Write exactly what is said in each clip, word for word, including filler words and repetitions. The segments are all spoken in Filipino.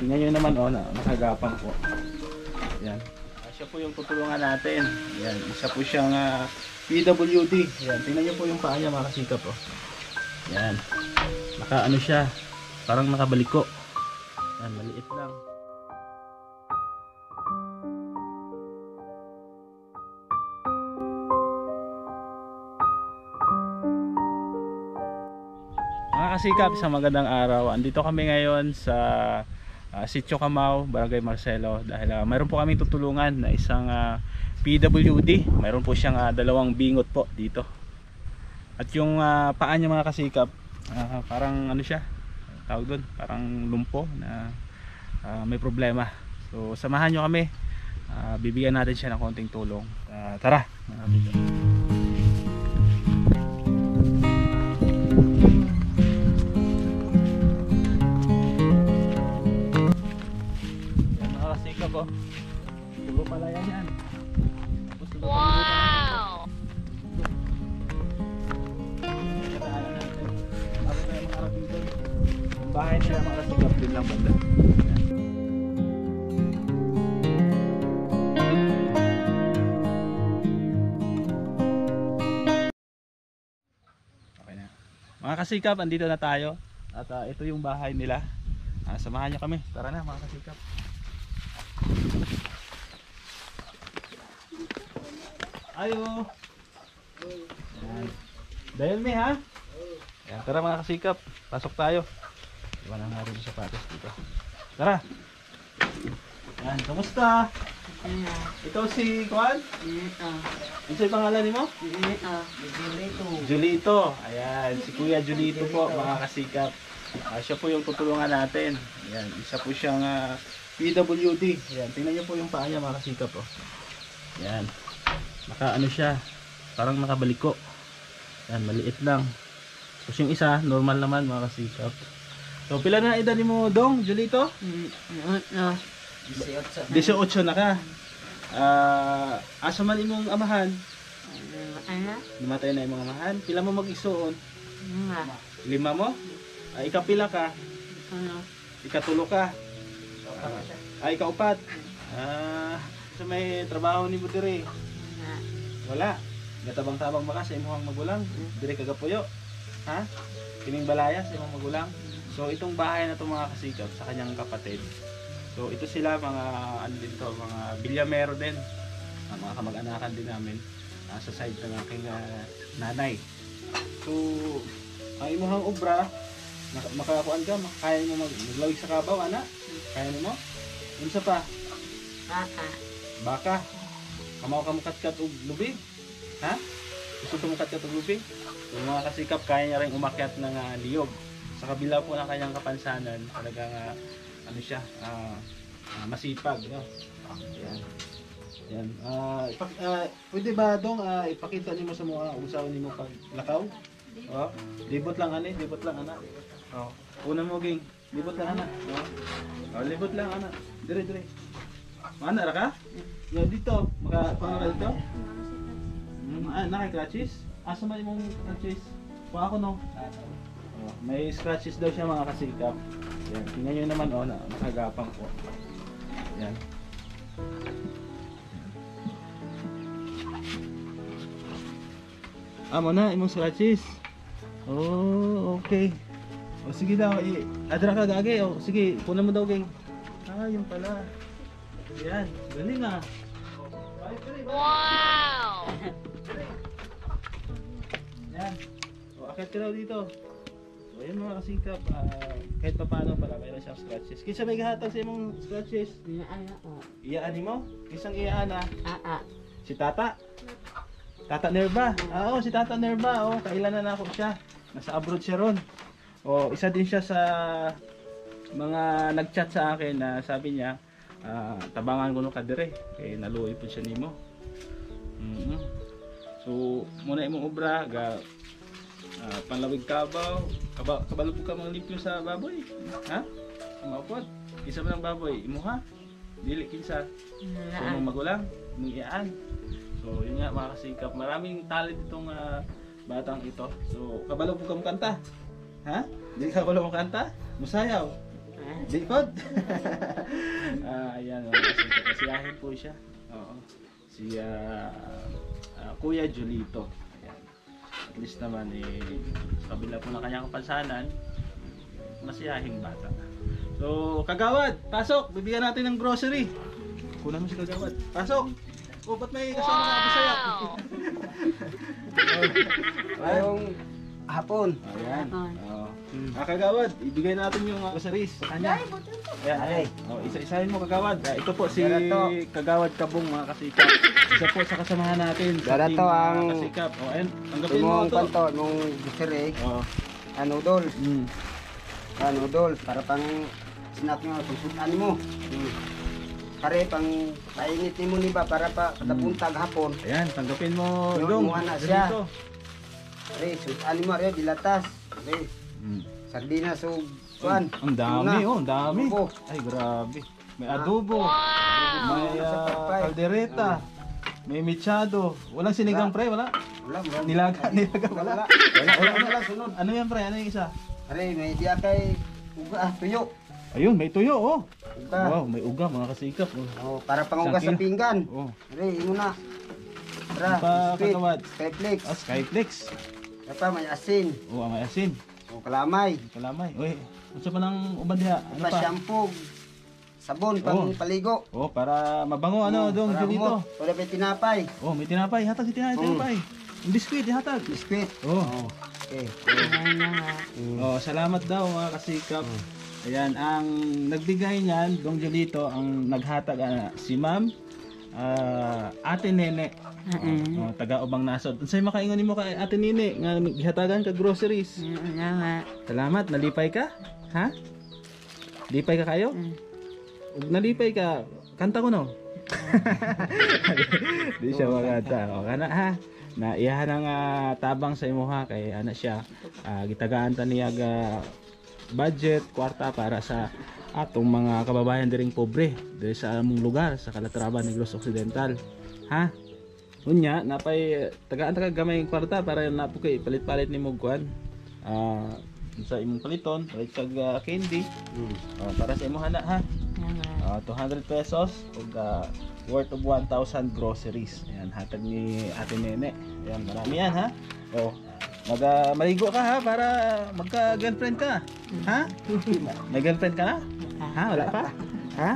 tingnan nyo naman oh, na, nakagapang po. Yan. Uh, siya po yung tutulungan natin. Yan. Isa po siyang uh, P W D. Yan. Tingnan nyo po yung paa niya mga kasikap oh. Yan. Naka ano siya. Parang nakabaliko. Yan. Maliit lang. Mga kasikap, isang magandang araw. Andito kami ngayon sa uh, Sitio Camao, Barangay Marcelo dahil uh, mayroon po kaming tutulungan na isang uh, P W D. Mayroon po siyang uh, dalawang bingot po dito. At yung uh, paa niya mga kasikap, uh, parang ano siya, tawag doon, parang lumpo na uh, may problema. So samahan nyo kami, uh, bibigyan natin siya ng konting tulong. Uh, tara mga kasikap. Ko. Puro pala yan yan. Wow! Ako tayo makarating doon. Ang bahay nila mga kasikap din lang banda. Okay na. Mga kasikap, andito na tayo. At uh, ito yung bahay nila. Uh, samahan nyo kami. Tara na mga kasikap. Ayo. Yan. Dahil mi ha? Yan, tara mga kasikap, pasok tayo. Iwan na nga rin yung sapatos dito. Tara. Yan, kamusta? Yeah. Ikaw si Kwan? Ito. Ano sa'yo pangalan mo? Ito. Julito. Julito. Ayan, si Kuya Julito po mga kasikap. Uh, siya po yung tutulungan natin. Ayan, isa po siyang uh, P W D. Ayan, tingnan niyo po yung paa niya mga kasikap oh. Ayan. Naka ano siya, parang nakabaliko. Yan, maliit lang. Tapos yung isa, normal naman mga kasikap. So pila na edad mo dong, Julito? Ito. eighteen na ka. Ah, uh, asa man imong amahan? Ano? Namatay na imong amahan. Pila mo mag-igsuon? Nga. Lima mo? Ay ika pila ka? Ano? Ikatulo ka. Ah, ay ikaupat. Ah, sa may trabaho ni Budire. Wala. Gatabang-tabang ba ka sa imong magulang? Dire kagapuyo. Ha? Kining balaya sa imong magulang. So itong bahay na to mga kasikap sa kanyang kapatid. So ito sila mga ano din to, mga bilyamero din. Uh, mga kamag-anakan din namin uh, sa side ng aking uh, nanay. So ang imong obra makakuan ka, kaya mo maglawig sa kabaw ana? Kaya mo mo? Unsa pa? Baka. Baka. Kamaw ka mukat-kat og lubi? Ha? Gusto ko mukat-kat og lubi? Yung mga kasikap, kaya niya rin umakyat ng uh, liyog. Sa kabila po ng kanyang kapansanan, talagang uh, ano siya, uh, uh, masipag. No? Yan. Yan. Uh, ipak uh, pwede ba dong uh, ipakita niyo sa mga usaw niyo pag lakaw? Oh, libot lang ani, libot lang ana. Oh, una mo ging, libot lang ana. Oh, oh libot lang ana. Dire dire. Mana ra ka? Yo dito, maka pangalan dito? Mm, ah, naka-scratches? Asa man imong scratches? Kuha ako no. Oh, may scratches daw siya mga kasikap. Yan, tingnan niyo naman oh, na, nakagapang po. Yan. Ah, mo na imong scratches. Oh, okay. O sige daw, eh, adra ka gagi. O sige, punan mo daw ging. Ah, yun pala. Yan, galing ah. Wow! Yan. O, akit ka daw dito. So, ayan mga kasikap. Uh, kahit pa paano pala, mayroon siyang scratches. Kisa may gahatag sa imong scratches? Iyaan ako. Iyaan mo? Kisang iyaan ah? Aa. Si Tata? Tata Nerva? Ah, oo, si Tata Nerva. Oh, kailan na ako siya. Nasa abroad siya ron. O, isa din siya sa mga nag-chat sa akin na sabi niya, uh, tabangan ko no kadire kay naluoy po siya nimo. Mm -hmm. So muna imong obra ga uh, panlawig kabaw, kaba kabalo po ka mga limpyo sa baboy. Ha? Maupod. Isa man ang baboy imo ha? Dili kinsa. So mong magulang, mong iyaan. So yun nga mga kasikap, maraming talent itong uh, batang ito. So kabalo po ka mo kanta. Ha? Dili ka kabalo mo kanta? Musayaw. Likod. Ah, ayan, mga kasikap. Kasiyahin po siya. Oo. Si ah, ah, Kuya Julito. Ayan. At least naman eh, sa kabila po ng kanyang kapansanan, masiyahing bata. So, Kagawad, pasok! Bibigyan natin ng grocery. Kunan mo si Kagawad. Pasok! Oh, ba't may kasama ka Bisaya? Ngayong hapon. Ayan. Hapon. Oh. Ah, Kagawad, ibigay natin yung uh, groceries sa kanya. Ayan, Aray. oh, isa-isahin mo Kagawad. Ah, ito po si Yan na to. Kagawad Kabong, mga kasikap. Isa po sa kasamahan natin sa Yan na team to mga ang- kasikap. Oh, ayan, tanggapin mo Imong ito. kanto, nung gusere, Oh. anudol. Mm. Anudol, para pang snack nyo, susutan mo. Hmm. Pare, pang painit ni mo ni ba, para pa pagkapuntag hapon. Ayan, tanggapin mo Yung Dong. imuha na siya. Dito. Pare, susutan mo, pare, dilatas. Pare, Mm. sardinas o kuan. Ang dami, Tuna. oh, ang dami. Adobo. Ay, grabe. May Ah. adobo, may Sa ah, pagpay. kaldereta, may mechado. Walang sinigang pre, wala. Wala, wala. Nilaga, nilaga, wala. Wala. Wala, wala, wala, sunod. Ano yan pre? Ano yung isa? Pare, may diya kay uga, ah, tuyo. Ayun, may tuyo, oh. Uga. Wow, may uga, mga kasikap. Oh. Oh, para pangugas sa Sakil. pinggan. Oh. Pare, imo na. Tara, Ano pa, biscuit, Kagawad? skyflex. Ah, Skyflex. Apa, may asin. Oh, ang asin. O kalamay. Kalamay. Uy, ano pa ng uban diha? Ano Pa pa? shampoo. Sabon pang Oh. paligo. Oh, para mabango ano, Oh, dong para dito. humot. Wala pa tinapay. Oh, may tinapay. Hatag si tinapay. Mm. tinapay. Yung biskuit, hatag. Biskuit. Oh. Okay. Ayan na nga. Oh, salamat daw mga kasikap. Ayan, ang nagbigay niyan, Dong Julito, ang naghatag ah, si Ma'am ah, Ate Nene. Mm. Oh, taga Ubang Nasod. Unsay makaingon nimo kay Ate Nene nga gihatagan ka groceries? Ayan na nga. Salamat, nalipay ka? Ha? Lipay ka kayo? Mm. Ug nalipay ka, kanta ko no. Di siya makanta. O kana ha. Na iyahan ang ah, tabang sa imo ha kay ana siya ah, gitagaan ta niya ga budget kwarta para sa atong mga kababayan diring pobre diri sa among lugar sa Calatrava, Negros Occidental. Ha? Unya napay tagaan ta kag gamay kwarta para napo kay palit-palit nimo kuan. Ah sa imong paliton, palit kag ah, candy. Mm. Ah, para sa imo hana ha. Ayan nga. Ah, two hundred pesos ug ah, worth of one thousand groceries. Ayan, hatag ni Ate Nene. Ayan, marami yan ha. Oh, mag ah, maligo ka ha para magka-girlfriend ka. Ha? May girlfriend ka na? Ha? Wala pa? Ha?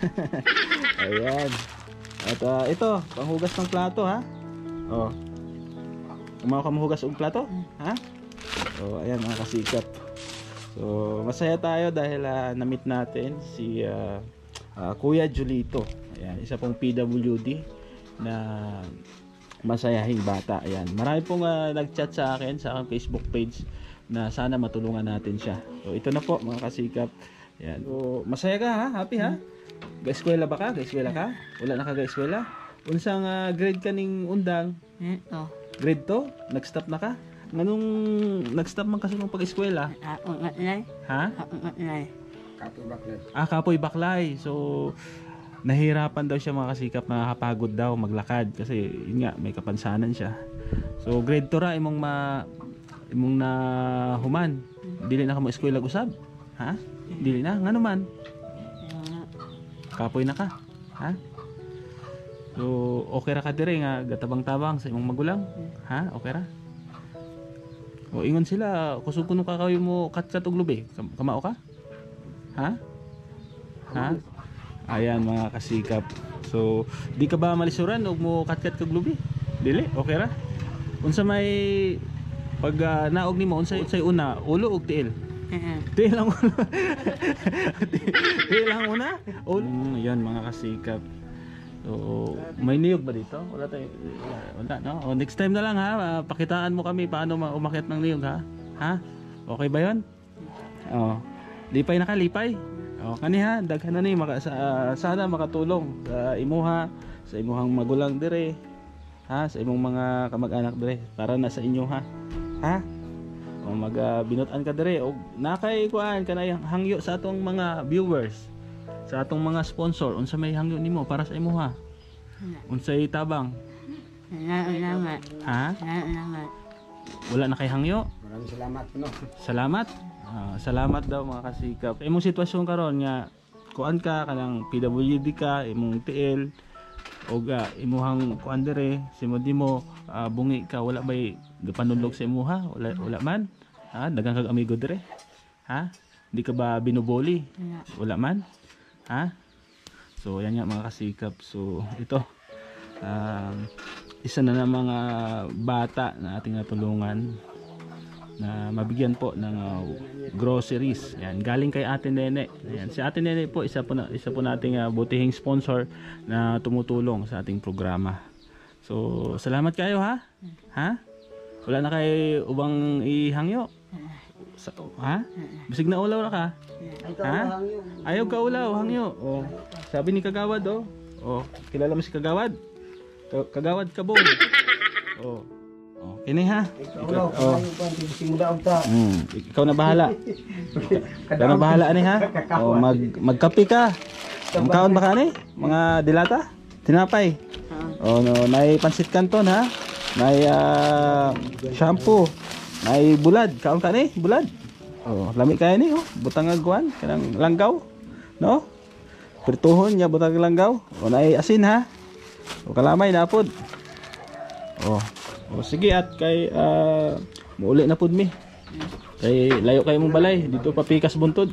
Ayan. At ah, ito, panghugas ng plato ha. Oh. Kumawa ka mahugas og plato? Ha? So, ayan mga kasikap. So, masaya tayo dahil ah, na-meet natin si ah, ah, Kuya Julito. Ayan, isa pong P W D na masayahing bata. Ayan, marami pong ah, nag-chat sa akin sa aking Facebook page na sana matulungan natin siya. So, ito na po mga kasikap. Ayan. So, masaya ka ha? Happy ha? Ga-eskwela ba ka? Ga-eskwela ka? Wala na ka ga-eskwela? Unsang ah, grade ka ning undang? Ito. Grade two? Nag-stop na ka? Nganong nag-stop man kasi nung pag-eskwela? Ako nga nai. Ha? Ako nga nai. Katubak na. Ah, kapoy baklay. So, nahirapan daw siya mga kasikap, nakakapagod daw maglakad kasi yun nga, may kapansanan siya. So, grade two ra imong ma imong na human. Dili na ka mo eskwela usab. Ha? Dili na ngano man. Ayan nga. Kapoy na ka. Ha? So, okay ra ka dire nga gatabang-tabang sa imong magulang? Ha? Okay ra? O ingon sila, kusog kuno ka kayo mo kat-kat og lubi. Kam- Kamao ka? Ha? Ha? Ayan mga kasikap. So, di ka ba malisuran og mo kat-kat kag lubi? Dili, okay ra? Unsa may pag ah, naog nimo unsay unsay una, ulo ug tiil? Ayan. Tiil lang ulo. Tiil lang una? Ulo. Mm, yan mga kasikap. So, may niyog ba dito? Wala tayo. Wala, no? O, next time na lang ha. Ah, pakitaan mo kami paano ma- umakyat ng niyog ha. Ha? Okay ba 'yon? Oh. Lipay na ka, lipay. Oh, kani ha, daghan na ni maka sa, ah, sana makatulong sa imuha, sa imuhang magulang dire. Ha, sa imong mga kamag-anak dire para na sa inyo ha. Ha? O mag ah, binutan ka dire og nakay kuan kanay hangyo sa atong mga viewers. Sa atong mga sponsor, unsa may hangyo nimo para sa imuha? Unsay tabang? Salamat. Ha? Salamat. Wala na kay hangyo? Maraming salamat no. Salamat. Ah, salamat daw mga kasikap. Imong sitwasyon karon nga kuan ka kanang P W D ka, imong T L o ga imuhang kuan dire, simo di mo ah, bungi ka wala bay gapanulog sa imuha, wala wala man. Ha, daghang kag amigo dire. Ha? Di ka ba binubuli? Wala. Wala man. Ha? So yan nga mga kasikap. So ito um, isa na ng mga bata na ating natulungan na mabigyan po ng uh, groceries. Yan, galing kay Ate Nene. Yan, si Ate Nene po isa po na, isa po nating uh, butihing sponsor na tumutulong sa ating programa. So, salamat kayo ha. Ha? Wala na kay ubang ihangyo. Sa, ha? Bisig na ulaw na ka. Ha? Ayaw ka ulaw, hangyo. Oh, sabi ni Kagawad oh. Oh, kilala mo si Kagawad? Ka- Kagawad Kabong. Oh. Oh, kini ha. Ikaw, oh. Hmm, ikaw na bahala. Ikaw na bahala ani ha. Oh, mag magkape ka. Ang kaon ba ka ani? Mga dilata? Tinapay. Oh, no, may pansit canton ha. May uh, shampoo. May bulad. Kaon ka ni? Bulad. Oh, lami kaya ni oh. Butang agwan kanang langgaw. No? Prituhon niya butang langgaw. Oh, nay asin ha. O kalamay na pod. Oh. O sige at kay uh, muuli na pud mi. Kay layo kay mong balay dito pa pikas buntod.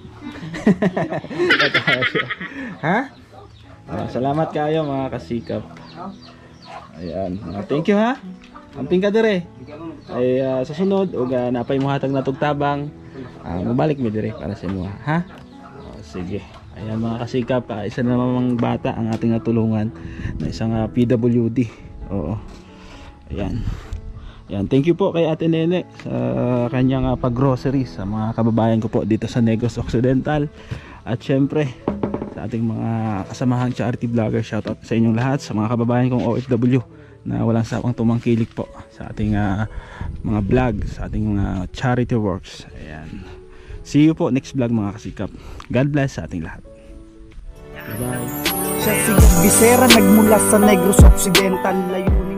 Ha? Ah, salamat kayo mga kasikap. Ayan. Ah, thank you ha. Amping ka dire. Ay uh, sa sunod ug uh, napay mo hatag natog tabang. Uh, mabalik mi dire para sa imo ha. O, sige. Ayan mga kasikap, uh, isa na namang bata ang ating natulungan na isang uh, P W D. Oo. Ayan. Ayan, thank you po kay Ate Nene sa kanyang uh, pag-grocery sa mga kababayan ko po dito sa Negros Occidental. At syempre sa ating mga kasamahang charity vlogger, shoutout sa inyong lahat, sa mga kababayan kong O F W na walang sawang tumangkilik po sa ating uh, mga vlog, sa ating mga charity works. Ayan. See you po next vlog mga kasikap. God bless sa ating lahat. Bye bye. Siya si Bisera nagmula sa Negros Occidental, layunin